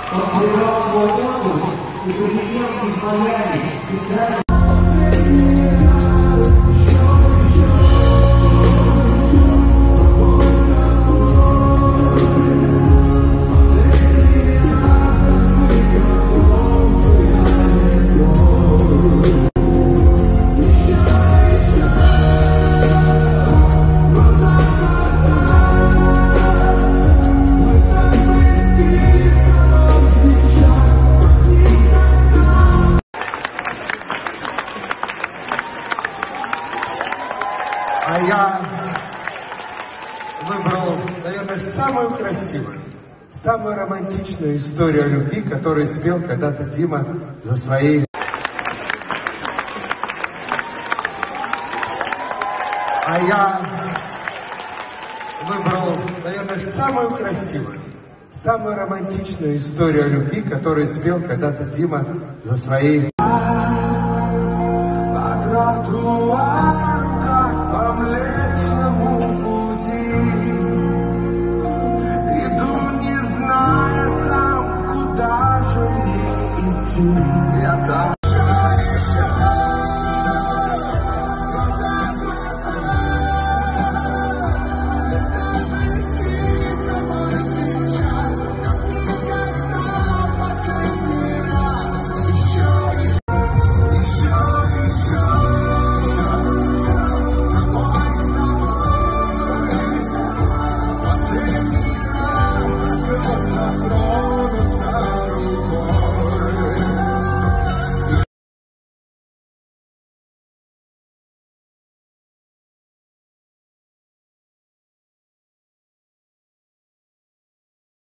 Он выбрал свой отпуск и полетел из Майами специально. А я выбрал, наверное, самую красивую, самую романтичную историю любви, которую спел когда-то Дима за своей. А я выбрал, наверное, самую красивую, самую романтичную историю любви, которую спел когда-то Дима за своей. По Млечному пути иду, не зная сам, куда же мне идти. Я так